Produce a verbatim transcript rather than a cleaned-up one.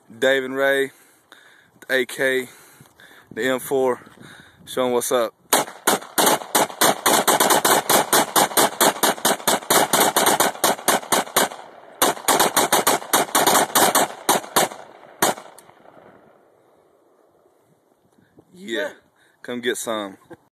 Dave and Ray, the A K, the M four, showing what's up. Yeah, come get some.